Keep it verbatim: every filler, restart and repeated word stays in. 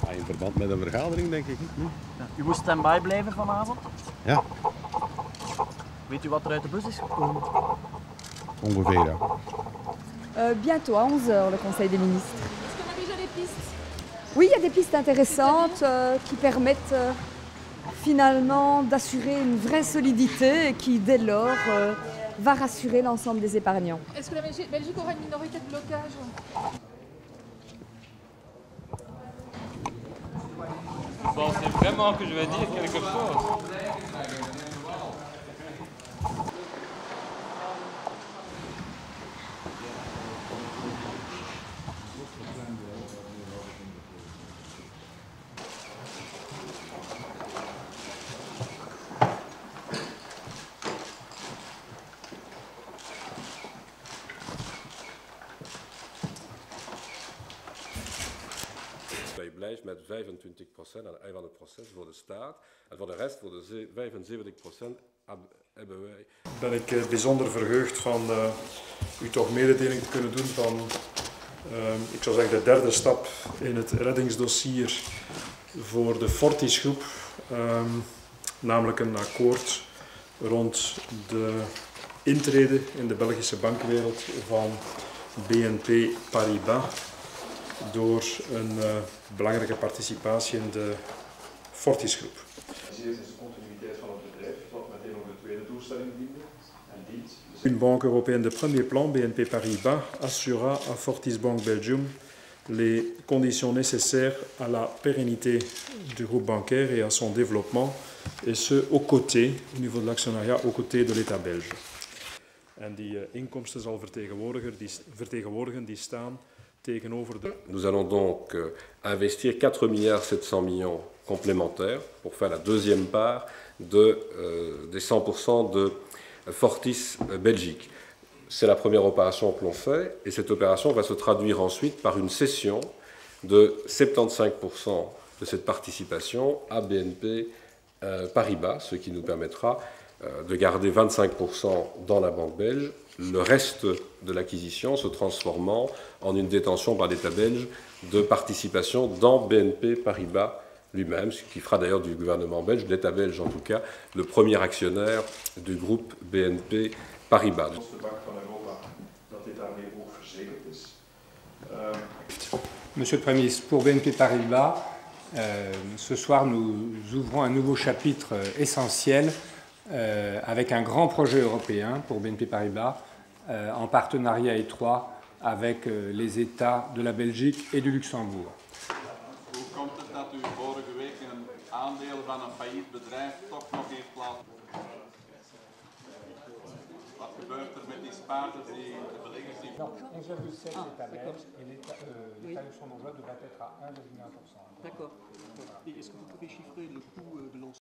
In verband met een vergadering, denk ik. Hm? Ja, u moest stand-by blijven vanavond? Ja. Weet u wat er uit de bus is gekomen? Ongeveer, ja. Euh, bientôt, à onze heures, le Conseil des ministres. Est-ce qu'on a déjà des pistes? Oui, il y a des pistes intéressantes euh, qui permettent euh, finalement d'assurer une vraie solidité et qui, dès lors, euh, va rassurer l'ensemble des épargnants. Est-ce que la Belgique Belgique aura une minorité de blocage? Bon, c'est vraiment que je vais dire quelque chose. Wij blijven met vijfentwintig procent aan het eind van het proces voor de staat en voor de rest, voor de vijfenzeventig procent, hebben wij. Ben ik bijzonder verheugd van uh, u toch mededeling te kunnen doen van, uh, ik zou zeggen, de derde stap in het reddingsdossier voor de Fortis groep, uh, namelijk een akkoord rond de intrede in de Belgische bankenwereld van B N P Paribas door een uh, belangrijke participatie in de Fortis groep. Une banque européenne de premier plan, B N P Paribas, assurera à Fortis Bank Belgium les conditions nécessaires à la pérennité du groupe bancaire et à son développement, et ce, aux côtés, au niveau de l'actionnariat, aux côtés de l'État belge. En die uh, inkomsten zal vertegenwoordigen die, vertegenwoordigen die staan tegenover de... Nous allons donc euh, investir quatre milliards sept cents millions complémentaires pour faire la deuxième part de, euh, des cent pour cent de Fortis Belgique. C'est la première opération que l'on fait et cette opération va se traduire ensuite par une cession de soixante-quinze pour cent de cette participation à B N P euh, Paribas, ce qui nous permettra euh, de garder vingt-cinq pour cent dans la banque belge, le reste de l'acquisition se transformant en une détention par l'État belge de participation dans B N P Paribas lui-même, ce qui fera d'ailleurs du gouvernement belge, de l'État belge en tout cas, le premier actionnaire du groupe B N P Paribas. Monsieur le Premier ministre, pour B N P Paribas, euh, ce soir nous ouvrons un nouveau chapitre essentiel euh, avec un grand projet européen pour B N P Paribas euh, en partenariat étroit avec euh, les États de la Belgique et du Luxembourg. Hoe komt het dat u vorige week een aandeel van een failliet bedrijf toch nog heeft laten? Wat gebeurt er met die spaarders, die de beleggers die... onze virgule sept l'État belge et l'État luxembourgeois devrait être à un virgule un pour cent. D'accord. Et est-ce que vous pouvez chiffrer le coût de l'ensemble?